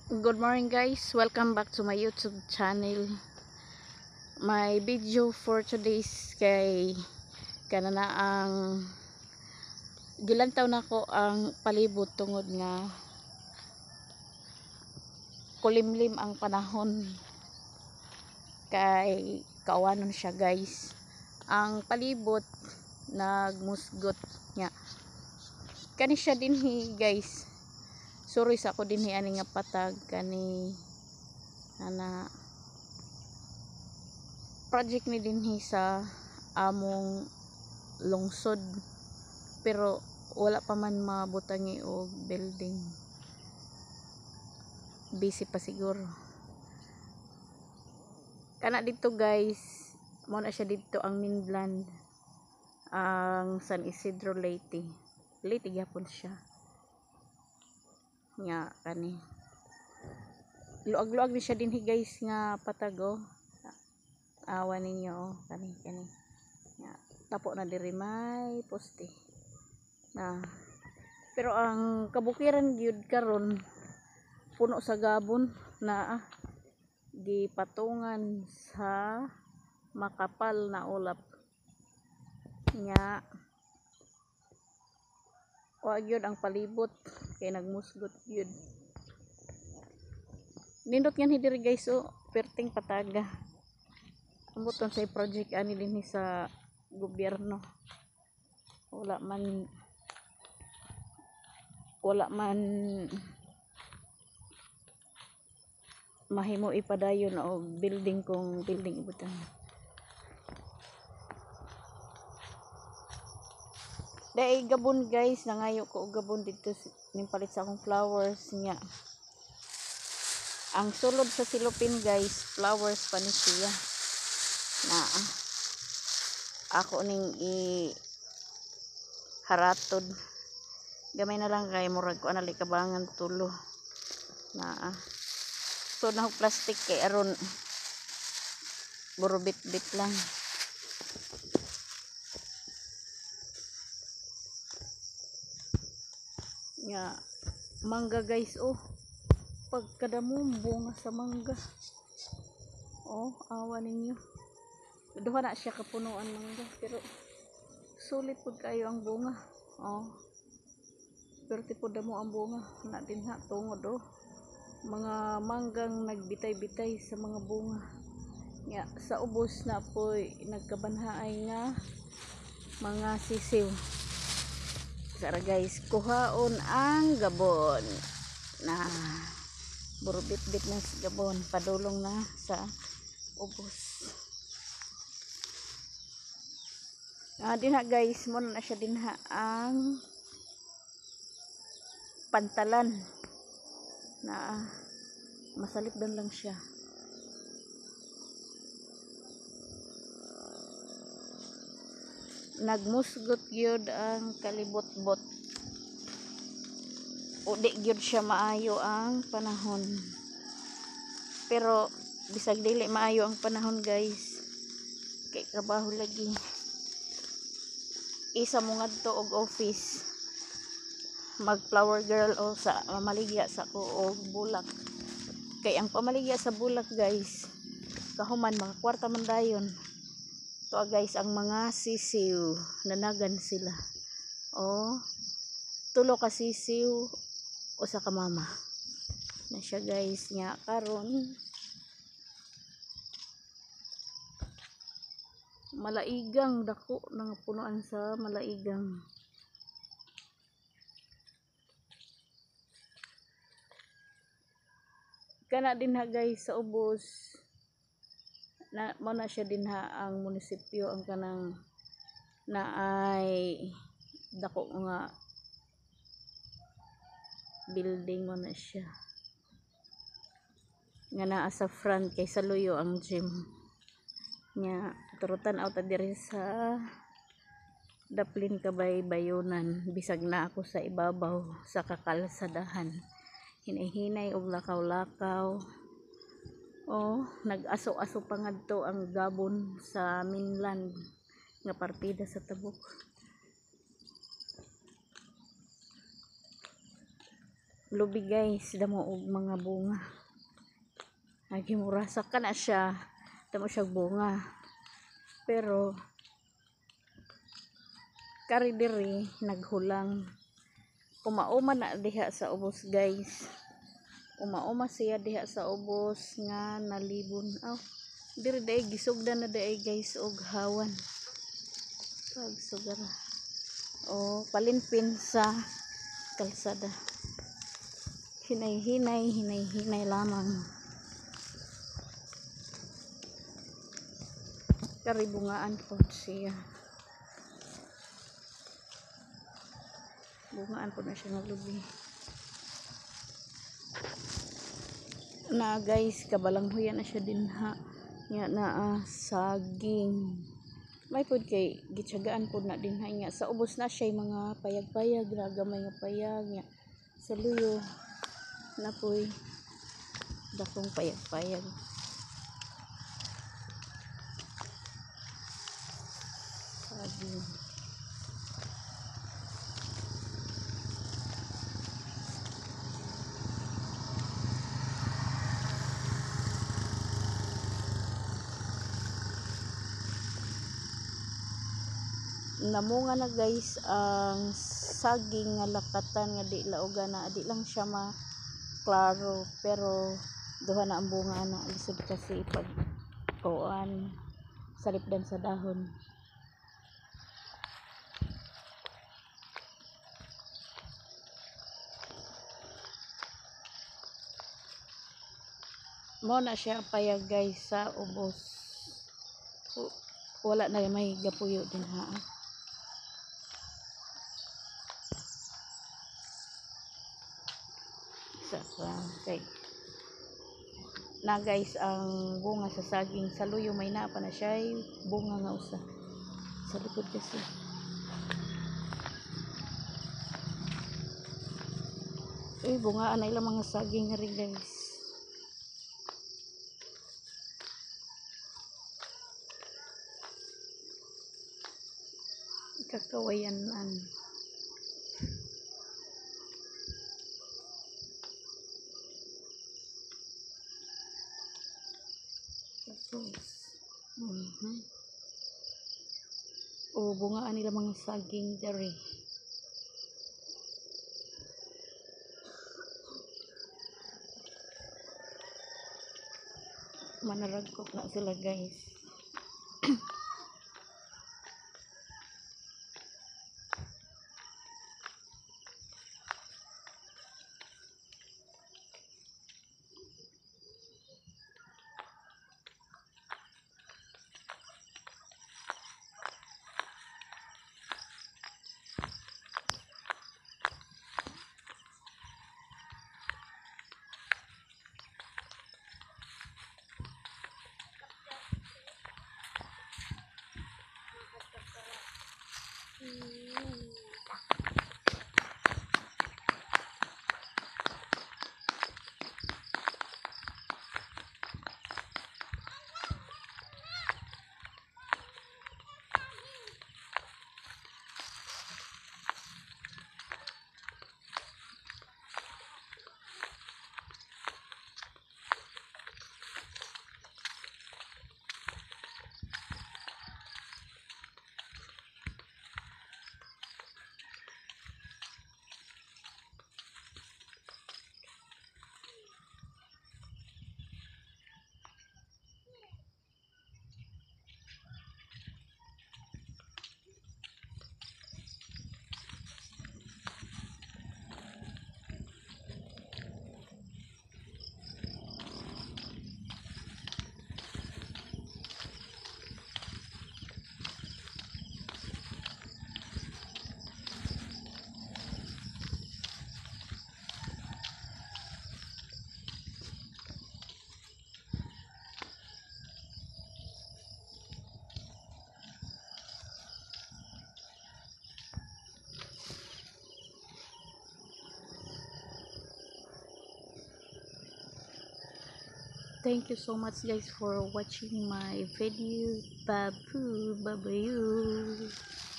Good morning guys, welcome back to my YouTube channel. My video for today's kay kanana ang gilantaw nako ang palibot tungod nga kulimlim ang panahon kay kawanon siya guys. Ang palibot nagmusgot nya. Kani siya dinhi guys. Sorry sa ako dinhi ani nga patag kani ana project ni dinhi sa among lungsod pero wala pa man mabutangi og building, busy pa siguro kana dito guys. Mo na siya dito ang mainland, ang San Isidro Leyte gyapon siya nga kani luag-luag ni siya dinhi guys nga patago. Awan ninyo kani nga tapo na diri may poste na, pero ang kabukiran gyud karon puno sa gabon na gipatungan sa makapal na ulap nya. Wa gyud ang palibot kay nagmusgot gyud. Nindot nga ni diri guys perting pataga ambuton sa project ani dinhi sa gobyerno. wala man mahimo ipadayon og building kung building ibutan. Dai gabon guys, nangayo ko og gabon dito ning palit sa akong flowers niya. Ang sulod sa silupin guys, flowers pa ni siya na ako ning i haratod gamay na lang kay murag ko anali kabangan tulo na so na plastic kay aron buro bit lang. Nga mangga guys pagkadamo bunga sa mangga awa ninyo duha na siya kapunuan mangga pero sulit pud kayo ang bunga pero tipo damo ang bunga na din ha tungod mga manggang nagbitay-bitay sa mga bunga nga sa ubos na po'y nagkabanhaay nga mga sisiw. Sara guys, kuhaon ang gabon na buro bit na sa gabon padulong na sa ubos. Dinha guys, mo na siya dinha ang pantalan na masalipdan lang siya. Nagmusgot gyud ang kalibot-bot di gyud siya maayo ang panahon, pero bisag dili maayo ang panahon guys kay trabaho lagi. Isa mo ngadto og office mag flower girl sa mamaligya sa ko og bulak kay ang pamaligya sa bulak guys kahuman makakwarta man dayon to guys. Ang mga sisiw nanagan sila tulo ka sisiw usa ka mama na siya guys nya karon malaigang dako nang punuan sa malaigang. Kana dinha guys sa ubos na mo na siya dinha ang munisipyo ang kanang naay dako nga building mo na siya nga naa sa front kay sa luyo ang gym nya. Turutan out diri sa Daplin Kabay Bayunan bisag na ako sa ibabaw sa kakalsadahan hinay-hinay og lakaw-lakaw nag-aso-aso pa ngadto ang gabon sa mainland nga partida sa tabok. lubi guys, damo og mga bunga. Agi murasak ka na siya, damo siya bunga. Pero kari diri naghulang. Umauma na diha sa ubos guys. Umauma siya diha sa ubos nga nalibon. Diri day gisugdan na day guys og hawan. Pagsugara. Palinpin sa kalsada. Hinay lamang. Karibungaan po siya. Bungaan po na siya ng lubi. Na guys, kabalanghuyan na siya din ha. Nga na saging. May pod kay gitsagaan pod na din ha nga sa ubos na siya mga payag-payag, gamay nga payag nga sa luyo na po'y dakong payag-payag. Saging. Namunga na guys ang saging nga lakatan nga di laoga na di lang siya klaro pero duha na ang bunga na lisod kasi pag salipdan sa dahon. Mo na siya payag guys sa ubos. Wala na may gapuyo din ha. Okay. Na guys ang bunga sa saging sa luyo may napa na siya bunga nga usa sa likod kasi. Bungaan na ilang mga saging rin guys. Kakawayanan. Bungaan nila mga saging dari. Manaragkot na sila guys. Thank you so much guys for watching my video. Babu, babayu.